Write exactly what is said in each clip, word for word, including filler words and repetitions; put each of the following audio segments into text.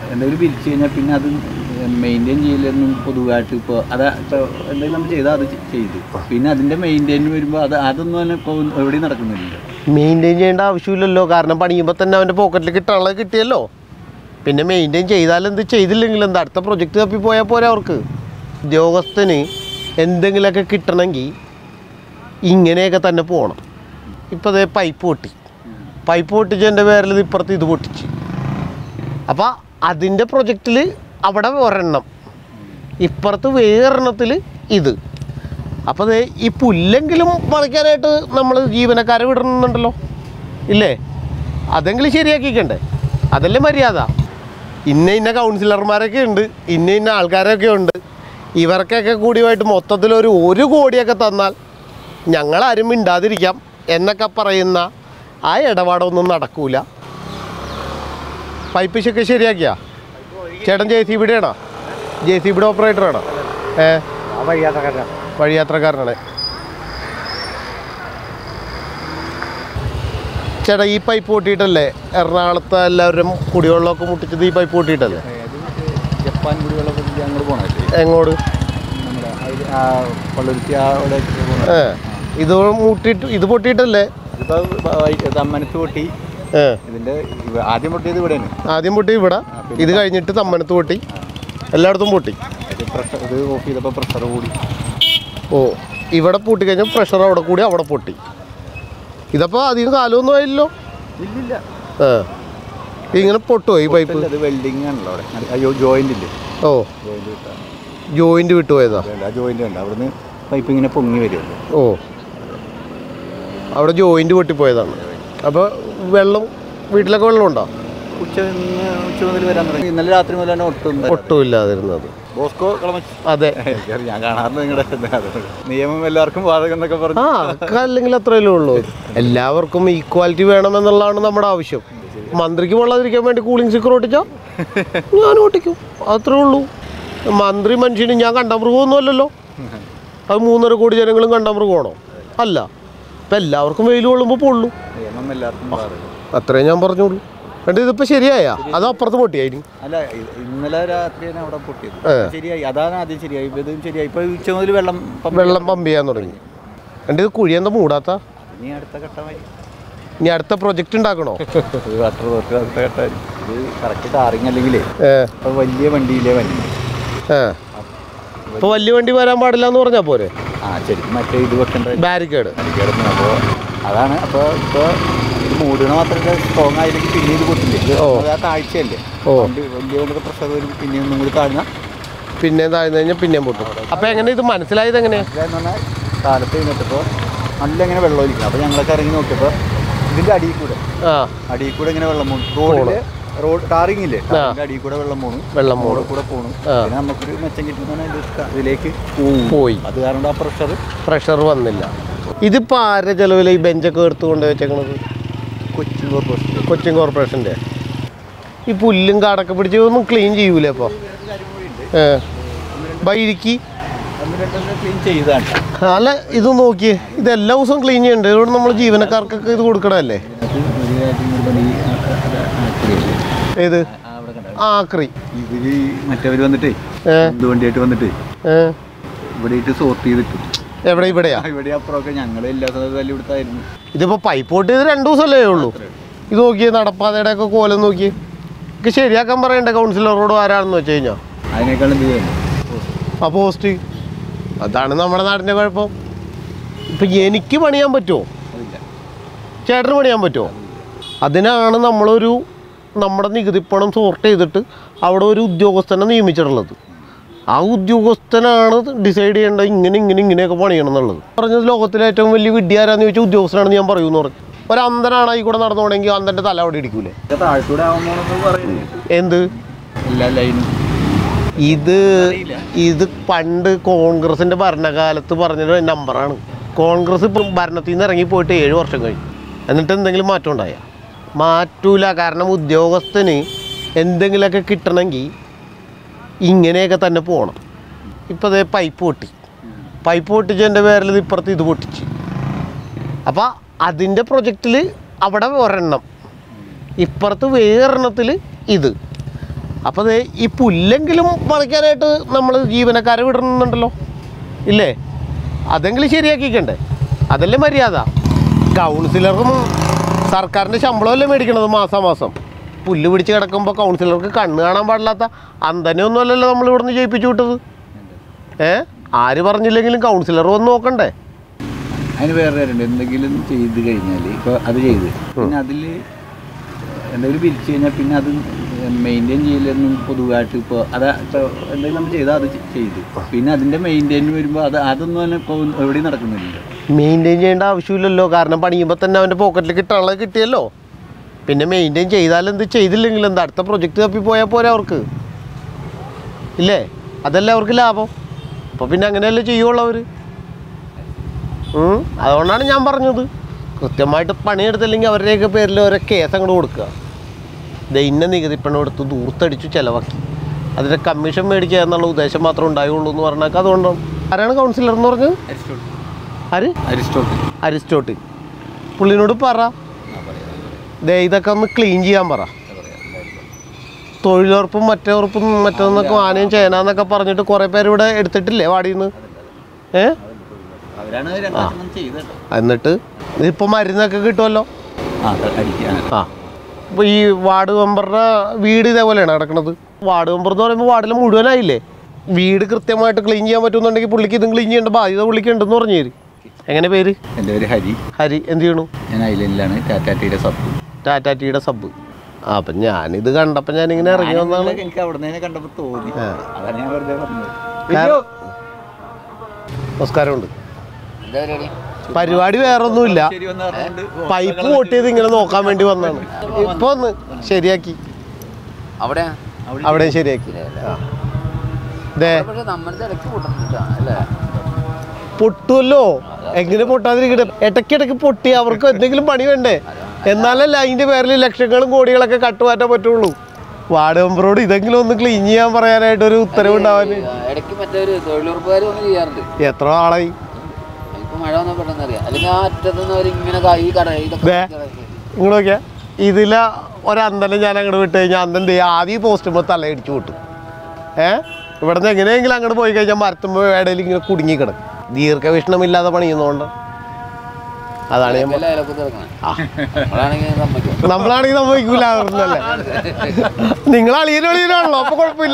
എന്തെങ്കിലും പിരിച്ചു കഴിഞ്ഞാൽ പിന്നെ അത് മെയിൻറ്റെയിൻ ചെയ്യില്ലെന്നും പൊതുവായിട്ട് ഇപ്പോൾ അത് ഇപ്പോൾ എന്തെങ്കിലും നമ്മൾ ചെയ്താൽ അത് ചെയ്തു പിന്നെ അതിൻ്റെ മെയിൻറ്റെയിൻ വരുമ്പോൾ അത് അതൊന്നും തന്നെ ഇപ്പോൾ എവിടെയും നടക്കുന്നില്ല. മെയിൻറ്റെയിൻ ചെയ്യേണ്ട ആവശ്യമില്ലല്ലോ, കാരണം പണിയുമ്പോൾ തന്നെ അവൻ്റെ പോക്കറ്റിൽ കിട്ടാനുള്ളത് കിട്ടിയല്ലോ. പിന്നെ മെയിൻറ്റെയിൻ ചെയ്താലെന്ത് ചെയ്തില്ലെങ്കിൽ എന്താ അടുത്ത പ്രൊജക്റ്റ് തപ്പി പോയാൽ പോരെ. അവർക്ക് ഉദ്യോഗസ്ഥന് എന്തെങ്കിലുമൊക്കെ കിട്ടണമെങ്കിൽ ഇങ്ങനെയൊക്കെ തന്നെ പോകണം. ഇപ്പോൾ അതേ പൈപ്പ് പൊട്ടി, പൈപ്പ് പൊട്ടിച്ചതിൻ്റെ പേരിൽ ഇത് ഇപ്പുറത്ത് ഇത് പൊട്ടിച്ച്. അപ്പോൾ അതിൻ്റെ പ്രൊജക്റ്റിൽ അവിടെ ഒരെണ്ണം, ഇപ്പുറത്ത് വേറെണ്ണത്തിൽ ഇത്. അപ്പോൾ അതേ ഈ പുല്ലെങ്കിലും പറിക്കാനായിട്ട് നമ്മൾ ജീവനക്കാരെ വിടണമെന്നുണ്ടല്ലോ ഇല്ലേ? അതെങ്കിലും ശരിയാക്കിക്കണ്ടേ, അതല്ലേ മര്യാദ. ഇന്ന ഇന്ന കൗൺസിലർമാരൊക്കെ ഉണ്ട്, ഇന്ന ഇന്ന ആൾക്കാരൊക്കെ ഉണ്ട്. ഇവർക്കൊക്കെ കൂടിയായിട്ട് മൊത്തത്തിലൊരു ഒരു കോടിയൊക്കെ തന്നാൽ ഞങ്ങളാരും മിണ്ടാതിരിക്കാം എന്നൊക്കെ പറയുന്ന ആ ഇടപാടൊന്നും നടക്കൂല. പൈപ്പിഷൊക്കെ ശരിയാക്കിയാ ചേട്ടൻ? ജെ സി ബിയുടെ ആണോ? ജെ സി ബിയുടെ ഓപ്പറേറ്ററാണോ? ഏ വഴിയാത്രക്കാരനാണ് ചേട്ടാ. ഈ പൈപ്പ് പൊട്ടിയിട്ടല്ലേ എറണാകുളത്ത് എല്ലാവരും കുടിവെള്ളമൊക്കെ മുട്ടിച്ചത്? ഈ പൈപ്പ് പൊട്ടിയിട്ടല്ലേ? ജപ്പാൻ കുടിവെള്ളമൊക്കെ അങ്ങോട്ട് പോകണം. എങ്ങോട്ട്? ഏ ഇത് മുട്ടിയിട്ട് ഇത് പൊട്ടിയിട്ടല്ലേ? തമ്മനത്ത് പൊട്ടി. ഇതിന്റെ ആദ്യം പൊട്ടിയത് ഇവിടെയാണ്. ആദ്യം പൊട്ടി ഇവിടെ, ഇത് കഴിഞ്ഞിട്ട് തമ്മനത്ത് പൊട്ടി, എല്ലായിടത്തും പൊട്ടി. ഇത് ഓഫ് ചെയ്തപ്പോൾ പ്രഷർ കൂടി. ഓ, ഇവിടെ പൊട്ടിക്കഴിഞ്ഞാൽ പ്രഷർ അവിടെ കൂടി അവിടെ പൊട്ടി. ഇതപ്പോൾ അധികം കാലമൊന്നും ആയില്ലല്ലോ. ഇല്ലില്ല. ആ, ഇങ്ങനെ പൊട്ടുമോ ഈ പൈപ്പ്? അത് വെൽഡിങ് ആണല്ലോ അവിടെ. അയ്യോ ജോയിന്റ് ഇല്ലേ? ഓ, ജോയിന്റ് വിട്ടുപോയതാ. ജോയിന്റ് ഉണ്ട്, അവിടുന്ന് പൈപ്പ് ഇങ്ങനെ പൊങ്ങി വരുമല്ലോ. ഓ, അവിടെ ജോയിന്റ് പൊട്ടിപ്പോയതാണ്. അപ്പോൾ വെള്ളം വീട്ടിലൊക്കെ വെള്ളമുണ്ടോ? ഉച്ച ഉച്ച മുതൽ വരാൻ തുടങ്ങി. ഇന്നലെ രാത്രി മുതലാണ് ഒട്ടും ഒട്ടും ഇല്ലാതിരുന്നത്. ബോസ്കോ കളമശ. അതെ, ഞാൻ കാണാറുണ്ട് നിങ്ങളുടെ നിയമം എല്ലാവർക്കും ബാധകം എന്നൊക്കെ പറഞ്ഞു. ആ, അല്ലെങ്കിൽ അത്രയല്ലേ ഉള്ളൂ. എല്ലാവർക്കും ഈക്വാലിറ്റി വേണമെന്നുള്ളതാണ് നമ്മുടെ ആവശ്യം. മന്ത്രിക്ക് വെള്ളാതിരിക്കാൻ വേണ്ടി കൂളിംഗ് സ്റ്റിക്കർ ഒട്ടിച്ചാൽ ഞാൻ ഓട്ടിക്കും, അത്രേ ഉള്ളൂ. മന്ത്രി മനുഷ്യന് ഞാൻ കണ്ട മൃഗമൊന്നും അല്ലല്ലോ. അത് മൂന്നര കോടി ജനങ്ങളും കണ്ട മൃഗമാണോ? അല്ല. ഇപ്പം എല്ലാവർക്കും വെയിൽ കൊള്ളുമ്പോൾ പൊള്ളു, അത്രയും ഞാൻ പറഞ്ഞോളൂ. എന്നിട്ട് ഇതിപ്പോൾ ശരിയായ അത് അപ്പുറത്ത് പൊട്ടിയായിരുന്നു. അല്ല, ഇന്നലെ രാത്രിയാണ് അവിടെ പൊട്ടിയത്. ശരിയായി, അതാണ് ആദ്യം ശരിയായി. ഇതും ശരിയായി. ഇപ്പോൾ ഉച്ച മുതൽ വെള്ളം വെള്ളം പമ്പ് ചെയ്യാൻ തുടങ്ങി. എന്നിട്ട് ഇത് കുഴി എന്താ മൂടാത്ത? ഇനി അടുത്ത ഘട്ടമായി. ഇനി അടുത്ത പ്രൊജക്റ്റ് ഉണ്ടാക്കണോ? വാട്ടർ വർക്ക് അടുത്ത ഘട്ടമായിരിക്കും. ഇത് കറക്റ്റ് ടാറിങ് അല്ലെങ്കിലേ ഇപ്പോൾ വലിയ വണ്ടിയിലേ വണ്ടി. ഏ ഇപ്പോൾ വലിയ വണ്ടി വരാൻ പാടില്ല എന്ന് പറഞ്ഞാൽ പോരെ? ആ, ശരിക്കും മറ്റേ ഇത് വെക്കേണ്ട ബാരിക്കേഡ്. ബാരിക്കേഡ്. അപ്പോൾ അതാണ്. അപ്പോൾ ഇപ്പോൾ ഇത് മൂടണ മാത്രമേ സ്ട്രോങ് ആയില്ലെങ്കിൽ പിന്നെ ഇത് പൊട്ടില്ലേ. ആ താഴ്ചയല്ലേ. ഓ, വലിയ കൊണ്ടൊക്കെ പ്രഷർ വരും. പിന്നെ ഒന്നും കൂടി താഴ്ന്ന പിന്നെ താഴ്ന്നു കഴിഞ്ഞാൽ പിന്നെയും പൊട്ടും. അപ്പോൾ എങ്ങനെ ഇത് മനസ്സിലായത്? എങ്ങനെയാണ് പറഞ്ഞാൽ കാലത്ത് കഴിഞ്ഞിട്ടപ്പോൾ നല്ല ഇങ്ങനെ വെള്ളം ഒലിക്കണം. അപ്പോൾ ഞങ്ങളൊക്കെ ഇറങ്ങി നോക്കിയപ്പോൾ ഇതിൻ്റെ അടിയിൽ കൂടെ ആ അടിയിൽ കൂടെ ഇങ്ങനെ വെള്ളം പോകും. റോഡിൽ റോഡ് ടാറിങ് ഇല്ലേ, അടിയിൽ കൂടെ വെള്ളം പോകും. വെള്ളം മോളിൽ കൂടെ പോകണം. പിന്നെ നമുക്കൊരു മെച്ചം കിട്ടുന്ന ഇതിലേക്ക് പോയി. അത് കാരണം ആ പ്രഷർ പ്രഷർ വന്നില്ല. ഇതിപ്പോൾ ആരുടെ ചിലവിൽ ഈ ബെഞ്ചൊക്കെ എടുത്ത് കൊണ്ട് വെച്ചേക്കണത്? കൊച്ചിൻ കോർപ്പറേഷൻ. കൊച്ചിൻ കോർപ്പറേഷൻ്റെ. ഈ പുല്ലും കാടൊക്കെ പിടിച്ച് ഒന്നും ക്ലീൻ ചെയ്യൂലേ അപ്പോൾ? ബൈരിക്ക് ക്ലീൻ ചെയ്താണ്. അല്ല, ഇത് നോക്കിയേ, ഇത് എല്ലാ ദിവസവും ക്ലീൻ ചെയ്യണ്ടേ? ഇവിടെ നമ്മൾ ജീവനക്കാർക്കൊക്കെ ഇത് കൊടുക്കണമല്ലേ? ഏത് ആക്രി? ഇവര് മറ്റവർ വന്നിട്ടേ വണ്ടിയായിട്ട് വന്നിട്ടേ ഇവിടെ സോർട്ട് ചെയ്തിട്ട്. എവിടെ? ഇവിടെയാ? ഇവിടെ അപ്പുറമൊക്കെ ഞങ്ങൾ എല്ലാ സ്ഥലത്തും ഇവിടുത്തായിരുന്നു. ഇതിപ്പോൾ പൈപ്പ് പൊട്ടി ഇത് രണ്ടു ദിവസമല്ലേ ഉള്ളൂ. ഇത് നോക്കിയേ, നടപ്പാതയുടെ ഒക്കെ കോലം നോക്കിയേ. ഒക്കെ ശരിയാക്കാൻ പറയണ്ടേ കൗൺസിലറോട് ആരാണെന്ന് വെച്ച് കഴിഞ്ഞാൽ? അതിനേക്കാളും ആ പോസ്റ്റ്. അതാണ് നമ്മുടെ നാടിൻ്റെ കുഴപ്പം. ഇപ്പം എനിക്ക് പണിയാൻ പറ്റുമോ? ചേട്ടന് പണിയാൻ പറ്റുമോ? അതിനാണ് നമ്മളൊരു നമ്മുടെ നികുതിപ്പണം സോർട്ട് ചെയ്തിട്ട് അവിടെ ഒരു ഉദ്യോഗസ്ഥനെ നിയമിച്ചിട്ടുള്ളത്. ആ ഉദ്യോഗസ്ഥനാണ് ഡിസൈഡ് ചെയ്യേണ്ടത് ഇങ്ങനെ ഇങ്ങനെ ഇങ്ങനെയൊക്കെ പണിയണം എന്നുള്ളത്. പറഞ്ഞത് ലോകത്തിലെ ഏറ്റവും വലിയ വിഡ്ഢിയാരാന്ന് ചോദിച്ചാൽ ഉദ്യോഗസ്ഥനാണെന്ന് ഞാൻ പറയുമെന്ന് പറഞ്ഞു. ഒരു അന്ധനാണ് ഈ കൂടെ നടന്നുകൊണ്ടെങ്കിൽ അന്ധൻ്റെ തല അവിടെ ഇടിക്കൂലേ? എന്ത് ഇത് ഇത് പണ്ട് കോൺഗ്രസിൻ്റെ ഭരണകാലത്ത് പറഞ്ഞൊരു നമ്പറാണ്. കോൺഗ്രസ് ഇപ്പം ഭരണത്തിൽ നിന്ന് ഇറങ്ങിപ്പോയിട്ട് ഏഴ് വർഷം കഴിഞ്ഞു. എന്നിട്ട് എന്തെങ്കിലും മാറ്റം ഉണ്ടായ? മാറ്റൂല. കാരണം ഉദ്യോഗസ്ഥന് എന്തെങ്കിലുമൊക്കെ കിട്ടണമെങ്കിൽ ഇങ്ങനെയൊക്കെ തന്നെ പോകണം. ഇപ്പോൾ അതേ പൈപ്പ് പൊട്ടി, പൈപ്പ് പൊട്ടിച്ചതിൻ്റെ പേരിൽ ഇപ്പുറത്ത് ഇത് പൊട്ടിച്ച്. അപ്പോൾ അതിൻ്റെ പ്രൊജക്റ്റിൽ അവിടെ ഒരെണ്ണം, ഇപ്പുറത്ത് വേറെണ്ണത്തിൽ ഇത്. അപ്പോൾ അത് ഈ പുല്ലെങ്കിലും പറിക്കാനായിട്ട് നമ്മൾ ജീവനക്കാരെ വിടണമെന്നുണ്ടല്ലോ ഇല്ലേ? അതെങ്കിലും ശരിയാക്കിക്കണ്ടേ? അതല്ലേ മര്യാദ. കൗൺസിലർക്കും സർക്കാരിൻ്റെ ശമ്പളമല്ലേ മേടിക്കണത് മാസം മാസം. പുല്ല് പിടിച്ച് കിടക്കുമ്പോൾ കൗൺസിലർക്ക് കണ്ണ് കാണാൻ പാടില്ലാത്ത അന്തനെയൊന്നും അല്ലല്ലോ നമ്മൾ ഇവിടുന്ന് ജയിപ്പിച്ചു വിട്ടത്. ഏ ആര് പറഞ്ഞില്ലെങ്കിലും കൗൺസിലർ വന്ന് നോക്കണ്ടേ? അതിന് വേറെ കാര്യമുണ്ട്. എന്തെങ്കിലും ചെയ്ത് കഴിഞ്ഞാൽ ഇപ്പോൾ അത് ചെയ്ത് പിന്നെ അതിൽ എന്തെങ്കിലും പിരിച്ചു കഴിഞ്ഞാൽ പിന്നെ അത് മെയിൻറ്റെയിൻ ചെയ്യില്ലെന്നും പൊതുവായിട്ട് ഇപ്പോൾ അത് ഇപ്പോൾ എന്തെങ്കിലും നമ്മൾ ചെയ്താൽ അത് ചെയ്തു പിന്നെ അതിൻ്റെ മെയിൻറ്റെയിൻ വരുമ്പോൾ അത് അതൊന്നും തന്നെ ഇപ്പോൾ എവിടെയും നടക്കുന്നില്ല. മെയിൻറ്റെയിൻ ചെയ്യേണ്ട ആവശ്യമില്ലല്ലോ. കാരണം പണിയുമ്പോൾ തന്നെ അവൻ്റെ പോക്കറ്റിൽ കിട്ടാനുള്ളത് കിട്ടിയല്ലോ. പിന്നെ മെയിൻറ്റെയിൻ ചെയ്താലെന്ത് ചെയ്തില്ലെങ്കിൽ എന്താ അടുത്ത പ്രൊജക്റ്റ് തപ്പി പോയാൽ പോരെ അവർക്ക് ഇല്ലേ? അതല്ലേ അവർക്ക് ലാഭം. അപ്പോൾ പിന്നെ അങ്ങനെയല്ലേ ചെയ്യുള്ളൂ അവർ. അതുകൊണ്ടാണ് ഞാൻ പറഞ്ഞത് കൃത്യമായിട്ട് പണിയെടുത്തില്ലെങ്കിൽ അവരുടെയൊക്കെ പേരിൽ ഓരോ കേസ് അങ്ങോട്ട് കൊടുക്കുക. ഇത് ഇന്ന നികുതിപ്പണം എടുത്ത് ദൂർത്തടിച്ചു ചിലവാക്കി അതിൻ്റെ കമ്മീഷൻ മേടിക്കുക എന്നുള്ള ഉദ്ദേശം മാത്രമേ ഉണ്ടായുള്ളൂ എന്ന് പറഞ്ഞാൽ അതുകൊണ്ടാണ്. ആരാണ് കൗൺസിലർ എന്ന് പറഞ്ഞത്? ആര്? അരിസ്റ്റോട്ടിൽ. അരിസ്റ്റോട്ടിൽ. പുള്ളിനോട് പറ ദേ ഇതൊക്കെ ഒന്ന് ക്ലീൻ ചെയ്യാൻ പറ. തൊഴിലുറപ്പും മറ്റേ ഉറപ്പും മറ്റൊന്നൊക്കെ ആനയും ചേനാന്നൊക്കെ പറഞ്ഞിട്ട് കുറേ പേര് ഇവിടെ എടുത്തിട്ടില്ലേ വാടിന്ന്? ഏ എന്നിട്ട് ഇതിപ്പോൾ മരുന്നൊക്കെ കിട്ടുമല്ലോ. ആ ഇപ്പോൾ ഈ വാർഡ് മെമ്പറുടെ വീട് ഇതേപോലെയാണ് കിടക്കുന്നത്. വാർഡ് മെമ്പർ എന്ന് പറയുമ്പോൾ വാർഡിൽ മുഴുവനായില്ലേ? വീട് കൃത്യമായിട്ട് ക്ലീൻ ചെയ്യാൻ പറ്റുമെന്നുണ്ടെങ്കിൽ പുള്ളിക്ക് ഇതും ക്ലീൻ ചെയ്യേണ്ട ബാധ്യത പുള്ളിക്ക് ഉണ്ടെന്ന് പറഞ്ഞു തരും. എങ്ങനെ പേര്? എൻ്റെ പേര് ഹരി. ഹരി എന്ത് ചെയ്യണു? ഞാൻ ഐലൻഡിലാണ്. ടാറ്റാ ടീയുടെ സബ്. ടാറ്റാ ടീയുടെ സബ്. ആ അപ്പം ഞാനിത് കണ്ടപ്പോൾ ഞാനിങ്ങനെ ഇറങ്ങി വന്നാണ്. എനിക്ക് അവിടെ നിന്ന് കണ്ടപ്പോൾ തോന്നി. അതാണ് ഞാൻ വെറുതെ പറഞ്ഞത്. നമസ്കാരമുണ്ട്. പരിപാടി വേറൊന്നുമില്ല. പൈപ്പ് പൊട്ടിയത് ഇങ്ങനെ നോക്കാൻ വേണ്ടി വന്നാണ്. ഇപ്പൊ ഒന്ന് ശരിയാക്കി. അവിടെയും ശരിയാക്കി. പൊട്ടുമല്ലോ. എങ്ങനെ പൊട്ടാതിരിക്കട്ടെ? ഇടയ്ക്കിടയ്ക്ക് പൊട്ടി അവർക്ക് എന്തെങ്കിലും പണി വേണ്ടേ? എന്നാലല്ല അതിന്റെ പേരിൽ ലക്ഷങ്ങളും കോടികളൊക്കെ കട്ടുമാറ്റാൻ പറ്റുള്ളൂ. വാർഡ് മെമ്പറോട് ഇതെങ്കിലും ഒന്ന് ക്ലീൻ ചെയ്യാൻ പറയാനായിട്ട് ഒരു ഉത്തരവുണ്ടാവാൻ എത്ര ആളായി? ഇങ്ങോട്ട് ഇതില ഒരന്തനം ഞാൻ അങ്ങോട്ട് വിട്ട് കഴിഞ്ഞാൽ അന്തം ആദ്യം പോസ്റ്റുമ്പോൾ തലയടിച്ചു വിട്ടു. ഏഹ് ഇവിടെ നിന്ന് എങ്ങനെയെങ്കിലും അങ്ങോട്ട് പോയി കഴിഞ്ഞാൽ മരത്തുമ്പോൾ ഇടയിൽ ഇങ്ങനെ കുടുങ്ങി കിടക്കും. ദീർഘവീക്ഷണമില്ലാതെ പണിയുന്നതുകൊണ്ട്. അതാണ് നമ്മളാണെങ്കിൽ സമ്മതിക്കൂല. അല്ലേ നിങ്ങൾ അളിയനൊളിയനാണല്ലോ, അപ്പൊ കുഴപ്പമില്ല.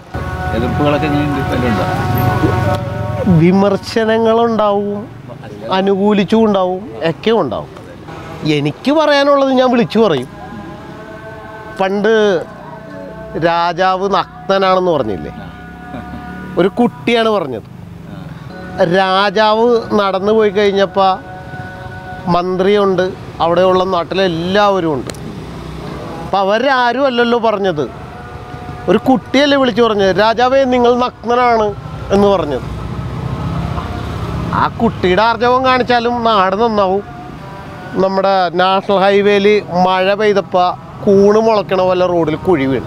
വിമർശനങ്ങളുണ്ടാവും, അനുകൂലിച്ചും ഉണ്ടാവും, ഒക്കെ ഉണ്ടാവും. എനിക്ക് പറയാനുള്ളത് ഞാൻ വിളിച്ചു പറയും. പണ്ട് രാജാവ് നഗ്നനാണെന്ന് പറഞ്ഞില്ലേ? ഒരു കുട്ടിയാണ് പറഞ്ഞത്. രാജാവ് നടന്നു പോയി കഴിഞ്ഞപ്പോൾ മന്ത്രിയുണ്ട്, അവിടെയുള്ള നാട്ടിലെല്ലാവരും ഉണ്ട്. അപ്പം അവരാരും അല്ലല്ലോ പറഞ്ഞത്, ഒരു കുട്ടിയല്ലേ വിളിച്ചു പറഞ്ഞത് രാജാവേ നിങ്ങൾ നഗ്നനാണ് എന്ന് പറഞ്ഞത്. ആ കുട്ടിയുടെ ആർജവം കാണിച്ചാലും നാട് നന്നാവും. നമ്മുടെ നാഷണൽ ഹൈവേയിൽ മഴ പെയ്തപ്പോൾ കൂണ് മുളയ്ക്കണ പോലെ റോഡിൽ കുഴി വീണു.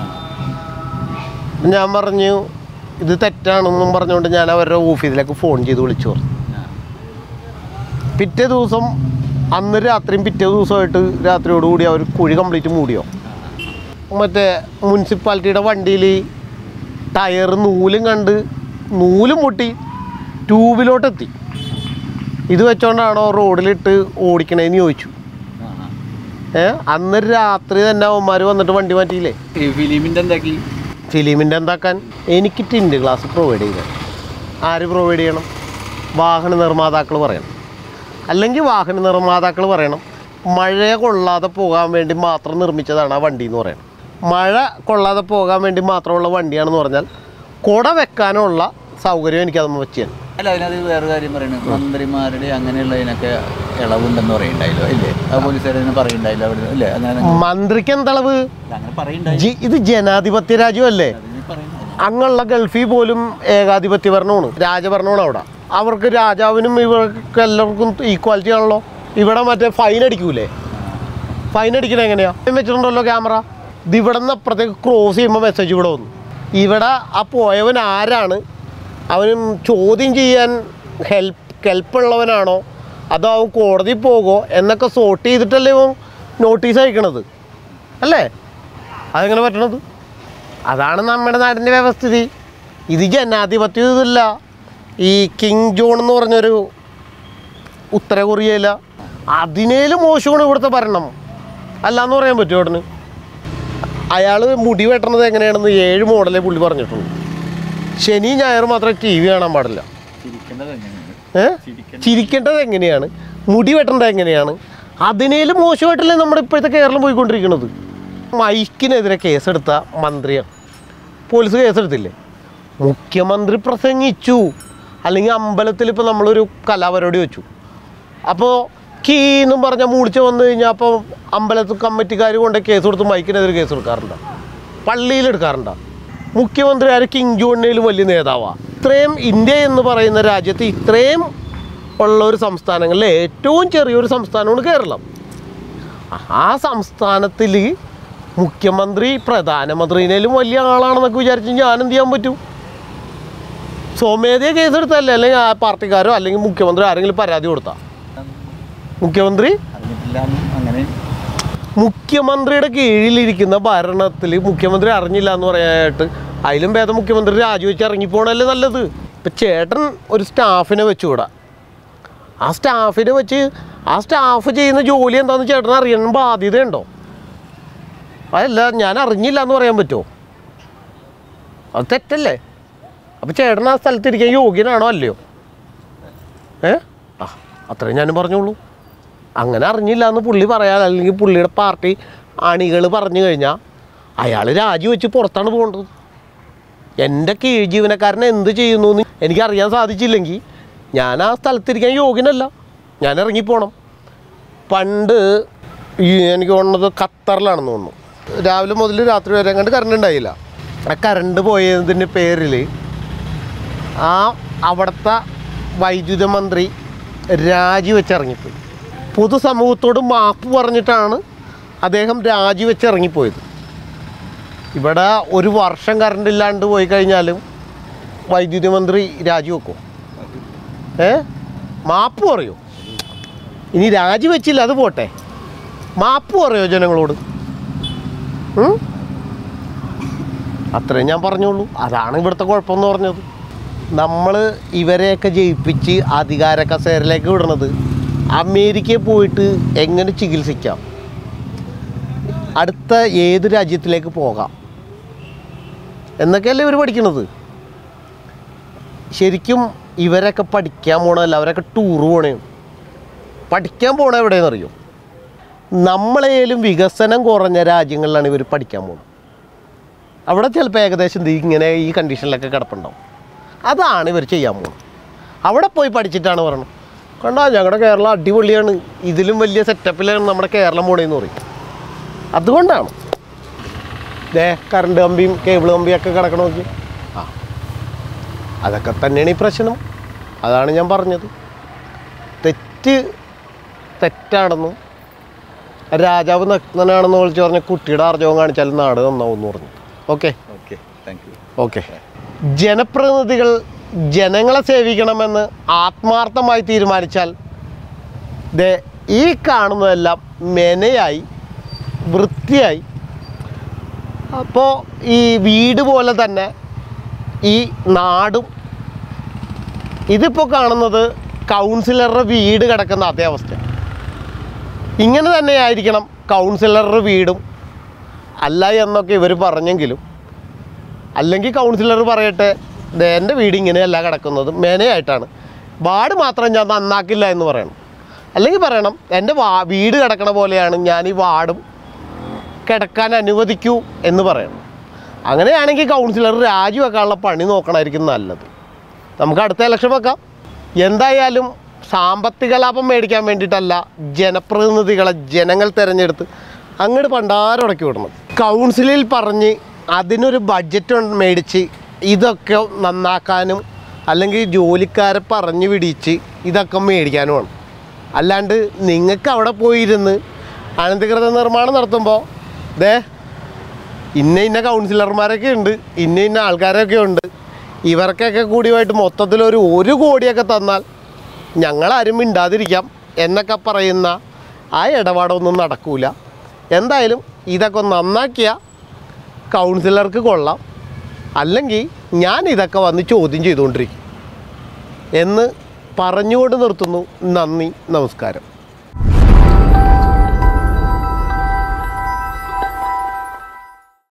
ഞാൻ പറഞ്ഞു ഇത് തെറ്റാണെന്നും പറഞ്ഞുകൊണ്ട് ഞാൻ അവരുടെ ഓഫീസിലേക്ക് ഫോൺ ചെയ്ത് വിളിച്ചു പറഞ്ഞു. പിറ്റേ ദിവസം അന്ന് രാത്രിയും പിറ്റേ ദിവസമായിട്ട് രാത്രിയോടുകൂടി അവർ കുഴി കംപ്ലീറ്റ് മൂടിയോ. മറ്റേ മുനിസിപ്പാലിറ്റിയുടെ വണ്ടിയിൽ ടയർ നൂലും കണ്ട് നൂലും പൊട്ടി ട്യൂബിലോട്ടെത്തി. ഇത് വെച്ചോണ്ടാണോ റോഡിലിട്ട് ഓടിക്കണേന്ന് ചോദിച്ചു. ഏ അന്ന് രാത്രി തന്നെ അവന്മാർ വന്നിട്ട് വണ്ടി മാറ്റിയില്ലേ. ഫിലിമിൻ്റെ എന്താക്കി? ഫിലിമിൻ്റെ എന്താക്കാൻ? എനിക്ക് ടിൻഡ് ഗ്ലാസ് പ്രൊവൈഡ് ചെയ്യണം. ആര് പ്രൊവൈഡ് ചെയ്യണം? വാഹന നിർമ്മാതാക്കൾ പറയണം. അല്ലെങ്കിൽ വാഹന നിർമ്മാതാക്കൾ പറയണം മഴ കൊള്ളാതെ പോകാൻ വേണ്ടി മാത്രം നിർമ്മിച്ചതാണ് ആ വണ്ടി എന്ന് പറയണം. മഴ കൊള്ളാതെ പോകാൻ വേണ്ടി മാത്രമുള്ള വണ്ടിയാണെന്ന് പറഞ്ഞാൽ കുട വെക്കാനുള്ള സൗകര്യം എനിക്കതൊന്ന് വെച്ച് തരും. അല്ല, അതിനത് വേറെ കാര്യം പറയുന്നത് മന്ത്രിമാരുടെ അങ്ങനെയുള്ളതിനൊക്കെ ഇളവുണ്ടെന്ന് പറയുന്നുണ്ടായില്ലോ ഇല്ലേ? ആ പോലീസുകാരെ പറയുന്നുണ്ടായില്ലോ അവിടെ അല്ലേ? മന്ത്രിക്ക് എന്തളവ്? ഇത് ജനാധിപത്യ രാജ്യമല്ലേ? അങ്ങുള്ള ഗൾഫിൽ പോലും ഏകാധിപത്യ ഭരണമാണ്, രാജഭരണമാണ്. അവിടെ അവർക്ക് രാജാവിനും ഇവർക്ക് എല്ലാവർക്കും ഈക്വാലിറ്റി ആണല്ലോ. ഇവിടെ മറ്റേ ഫൈൻ അടിക്കൂലേ? ഫൈൻ അടിക്കണേ എങ്ങനെയാ? വെച്ചിട്ടുണ്ടല്ലോ ക്യാമറ. ഇത് ഇവിടെ നിന്ന് അപ്പുറത്തേക്ക് ക്രോസ് ചെയ്യുമ്പോൾ മെസ്സേജ് ഇവിടെ വന്നു. ഇവിടെ ആ പോയവൻ ആരാണ്, അവനും ചോദ്യം ചെയ്യാൻ ഹെൽപ്പ് ഹെൽപ്പുള്ളവനാണോ അതോ അവൻ കോടതി പോകുമോ എന്നൊക്കെ സോർട്ട് ചെയ്തിട്ടല്ലേ ഇവൻ നോട്ടീസ് അയക്കണത് അല്ലേ? അതെങ്ങനെ പറ്റണത്? അതാണ് നമ്മുടെ നാടിൻ്റെ വ്യവസ്ഥിതി. ഇത് ജനാധിപത്യം ഇതല്ല. ഈ കിങ് ജോൺ എന്ന് പറഞ്ഞൊരു ഉത്തര കൊറിയയില അതിനേലും മോശമാണ് ഇവിടുത്തെ ഭരണം. അല്ലാന്ന് പറയാൻ പറ്റുമോ ഉടനെ? അയാൾ മുടി വെട്ടണത് എങ്ങനെയാണെന്ന് ഏഴ് മോഡലേ പുള്ളി പറഞ്ഞിട്ടുള്ളൂ. ശനി ഞായർ മാത്രമേ ടി വി കാണാൻ പാടില്ല. ഏ ചിരിക്കേണ്ടത് എങ്ങനെയാണ്, മുടി വെട്ടേണ്ടത് എങ്ങനെയാണ്, അതിനേലും മോശമായിട്ടല്ലേ നമ്മുടെ ഇപ്പോഴത്തെ കേരളം പോയിക്കൊണ്ടിരിക്കുന്നത്. മൈക്കിനെതിരെ കേസെടുത്ത മന്ത്രിയാണ്. പോലീസ് കേസെടുത്തില്ലേ? മുഖ്യമന്ത്രി പ്രസംഗിച്ചു, അല്ലെങ്കിൽ അമ്പലത്തിൽ ഇപ്പോൾ നമ്മളൊരു കലാപരിപാടി വെച്ചു, അപ്പോൾ കീ എന്നും പറഞ്ഞാൽ മൂളിച്ച് വന്നു കഴിഞ്ഞാൽ അപ്പോൾ അമ്പലത്തിൽ കമ്മിറ്റിക്കാർ കൊണ്ട് കേസ് കൊടുത്ത് മൈക്കിനെതിരെ കേസ് എടുക്കാറുണ്ട്, പള്ളിയിലെടുക്കാറുണ്ട്. മുഖ്യമന്ത്രി ആര്? കിങ് ജോണിനേലും വലിയ നേതാവാണ്. ഇത്രയും ഇന്ത്യ എന്ന് പറയുന്ന രാജ്യത്ത് ഇത്രയും ഉള്ള ഒരു സംസ്ഥാനങ്ങളിൽ ഏറ്റവും ചെറിയൊരു സംസ്ഥാനമാണ് കേരളം. ആ സംസ്ഥാനത്തിൽ മുഖ്യമന്ത്രി പ്രധാനമന്ത്രിനേലും വലിയ ആളാണെന്നൊക്കെ വിചാരിച്ച് ഞാൻ എന്ത് ചെയ്യാൻ പറ്റും? സ്വമേധയെ കേസെടുത്തല്ലേ, അല്ലെങ്കിൽ ആ പാർട്ടിക്കാരോ അല്ലെങ്കിൽ മുഖ്യമന്ത്രി ആരെങ്കിലും പരാതി കൊടുത്താൽ മുഖ്യമന്ത്രി അങ്ങനെ മുഖ്യമന്ത്രിയുടെ കീഴിലിരിക്കുന്ന ഭരണത്തിൽ മുഖ്യമന്ത്രി അറിഞ്ഞില്ല എന്ന് പറയാനായിട്ട് അതിലും ഭേദം മുഖ്യമന്ത്രി രാജിവെച്ച് ഇറങ്ങിപ്പോണല്ലേ നല്ലത്. ഇപ്പം ചേട്ടൻ ഒരു സ്റ്റാഫിനെ വെച്ചുകൂടാ. ആ സ്റ്റാഫിനെ വെച്ച് ആ സ്റ്റാഫ് ചെയ്യുന്ന ജോലി എന്താണെന്ന് ചേട്ടൻ അറിയാൻ ബാധ്യതയുണ്ടോ? അതല്ല, ഞാൻ അറിഞ്ഞില്ല എന്ന് പറയാൻ പറ്റുമോ? അത് തെറ്റല്ലേ? അപ്പോൾ ചേട്ടൻ ആ സ്ഥലത്തിരിക്കാൻ യോഗ്യനാണോ അല്ലയോ? ഏ ആ അത്രയും ഞാനും പറഞ്ഞോളൂ. അങ്ങനെ അറിഞ്ഞില്ല എന്ന് പുള്ളി പറയാൻ, അല്ലെങ്കിൽ പുള്ളിയുടെ പാർട്ടി അണികൾ പറഞ്ഞു കഴിഞ്ഞാൽ അയാൾ രാജിവെച്ച് പുറത്താണ് പോകേണ്ടത്. എൻ്റെ കീഴ് ജീവനക്കാരനെ എന്ത് ചെയ്യുന്നു എന്ന് എനിക്കറിയാൻ സാധിച്ചില്ലെങ്കിൽ ഞാൻ ആ സ്ഥലത്തിരിക്കാൻ യോഗ്യനല്ല, ഞാൻ ഇറങ്ങിപ്പോണം. പണ്ട് ഈ എനിക്ക് തോന്നുന്നത് ഖത്തറിലാണെന്ന് തോന്നുന്നു, രാവിലെ മുതൽ രാത്രി വരെ കണ്ട് കറണ്ട് ഉണ്ടായില്ല. ആ കറണ്ട് പോയതിൻ്റെ പേരിൽ ആ അവിടുത്തെ വൈദ്യുത മന്ത്രി രാജിവെച്ചിറങ്ങിപ്പോയി. പൊതുസമൂഹത്തോട് മാപ്പ് പറഞ്ഞിട്ടാണ് അദ്ദേഹം രാജിവെച്ചിറങ്ങിപ്പോയത്. ഇവിടെ ഒരു വർഷം കറണ്ട് ഇല്ലാണ്ട് പോയി കഴിഞ്ഞാലും വൈദ്യുതി മന്ത്രി രാജിവെക്കും. ഏ മാപ്പ് പറയൂ? ഇനി രാജിവെച്ചില്ല അത് പോട്ടെ, മാപ്പ് പറയോ ജനങ്ങളോട്? അത്രയും ഞാൻ പറഞ്ഞോളൂ. അതാണ് ഇവിടുത്തെ കുഴപ്പമെന്ന് പറഞ്ഞത്. നമ്മൾ ഇവരെയൊക്കെ ജയിപ്പിച്ച് അധികാര കസേരയിലേക്ക് വിടണത് അമേരിക്കയിൽ പോയിട്ട് എങ്ങനെ ചികിത്സിക്കാം, അടുത്ത ഏത് രാജ്യത്തിലേക്ക് പോകാം എന്നൊക്കെയല്ലേ ഇവർ പഠിക്കണത്. ശരിക്കും ഇവരൊക്കെ പഠിക്കാൻ പോകണമല്ല, അവരൊക്കെ ടൂറ് പോകണേ. പഠിക്കാൻ പോകണ എവിടെയെന്ന് അറിയോ? നമ്മളേലും വികസനം കുറഞ്ഞ രാജ്യങ്ങളിലാണ് ഇവർ പഠിക്കാൻ പോകുന്നത്. അവിടെ ചിലപ്പോൾ ഏകദേശം ഇങ്ങനെ ഈ കണ്ടീഷനിലൊക്കെ കിടപ്പുണ്ടാവും. അതാണ് ഇവർ ചെയ്യാൻ പോകുന്നത്. അവിടെ പോയി പഠിച്ചിട്ടാണ് പറയണം, കണ്ടോ ഞങ്ങളുടെ കേരളം അടിപൊളിയാണ്, ഇതിലും വലിയ സെറ്റപ്പിലാണ് നമ്മുടെ കേരളം പോണേന്ന് പറയും. അതുകൊണ്ടാണ് ദേ കറണ്ട് കമ്പിയും കേബിൾ കമ്പിയൊക്കെ കിടക്കണ നോക്കി. ആ അതൊക്കെ തന്നെയാണ് ഈ പ്രശ്നം. അതാണ് ഞാൻ പറഞ്ഞത്, തെറ്റ് തെറ്റാണെന്നും രാജാവ് നഗ്നനാണെന്ന് വിളിച്ച് പറഞ്ഞ കുട്ടിയുടെ ആർജവം കാണിച്ചാലും നാട് നന്നാവും എന്ന് പറഞ്ഞു. Okay okay thank you. Okay. ജനപ്രതിനിധികൾ ജനങ്ങളെ സേവിക്കണമെന്ന് ആത്മാർത്ഥമായി തീരുമാനിച്ചാൽ ദേ ഈ കാണുന്നതെല്ലാം മെനയായി വൃത്തിയായി. അപ്പോൾ ഈ വീട് പോലെ തന്നെ ഈ നാടും, ഇതിപ്പോൾ കാണുന്നത് കൗൺസിലറുടെ വീട് കിടക്കുന്ന അതേ അവസ്ഥ. ഇങ്ങനെ തന്നെയായിരിക്കണം കൗൺസിലറുടെ വീടും. അല്ല എന്നൊക്കെ ഇവർ പറഞ്ഞെങ്കിലും, അല്ലെങ്കിൽ കൗൺസിലർ പറയട്ടെ എൻ്റെ വീട് ഇങ്ങനെയല്ല കിടക്കുന്നത്, മേനയായിട്ടാണ്, വാർഡ് മാത്രം ഞാൻ നന്നാക്കില്ല എന്ന് പറയണം. അല്ലെങ്കിൽ പറയണം എൻ്റെ വാ വീട് കിടക്കണ പോലെയാണ്, ഞാൻ ഈ വാർഡും കിടക്കാൻ അനുവദിക്കൂ എന്ന് പറയണം. അങ്ങനെയാണെങ്കിൽ കൗൺസിലർ രാജിവെക്കാനുള്ള പണി നോക്കണമായിരിക്കും നല്ലത്. നമുക്ക് അടുത്ത ഇലക്ഷൻ വെക്കാം. എന്തായാലും സാമ്പത്തിക ലാഭം മേടിക്കാൻ വേണ്ടിയിട്ടല്ല ജനപ്രതിനിധികളെ ജനങ്ങൾ തിരഞ്ഞെടുത്ത് അങ്ങോട്ട് പണ്ടാരടക്കി വിടണം. കൗൺസിലിൽ പറഞ്ഞ് അതിനൊരു ബഡ്ജറ്റ് മേടിച്ച് ഇതൊക്കെ നന്നാക്കാനും അല്ലെങ്കിൽ ജോലിക്കാരെ പറഞ്ഞു പിടിച്ച് ഇതൊക്കെ മേടിക്കാനുമാണ്. അല്ലാണ്ട് നിങ്ങൾക്ക് അവിടെ പോയിരുന്ന് അനധികൃത നിർമ്മാണം നടത്തുമ്പോൾ ദേ ഇന്ന ഇന്ന കൗൺസിലർമാരൊക്കെ ഉണ്ട്, ഇന്ന ഇന്ന ആൾക്കാരൊക്കെ ഉണ്ട്, ഇവർക്കൊക്കെ കൂടിയായിട്ട് മൊത്തത്തിലൊരു ഒരു കോടിയൊക്കെ തന്നാൽ ഞങ്ങളാരും മിണ്ടാതിരിക്കാം എന്നൊക്കെ പറയുന്ന ആ ഇടപാടൊന്നും നടക്കൂല. എന്തായാലും ഇതൊക്കെ നന്നാക്കിയ കൗൺസിലർക്ക് കൊള്ളാം, അല്ലെങ്കിൽ ഞാൻ ഇതൊക്കെ വന്ന് ചോദ്യം ചെയ്തുകൊണ്ടിരിക്കും എന്ന് പറഞ്ഞുകൊണ്ട് നിർത്തുന്നു. നന്ദി, നമസ്കാരം.